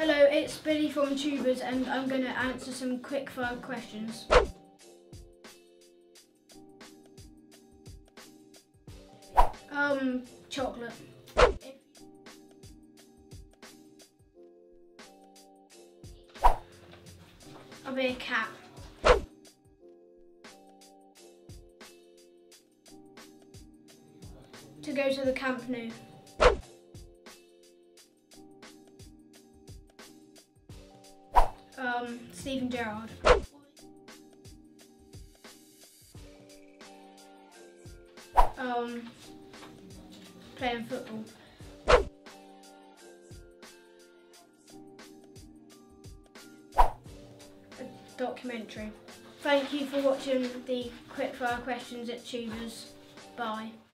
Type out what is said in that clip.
Hello, it's Billy from Tubers and I'm going to answer some quickfire questions. Chocolate. I'll be a cat. To go to the Camp Nou. Steven Gerrard. Playing football. A documentary. Thank you for watching the quickfire questions at Tubers. Bye.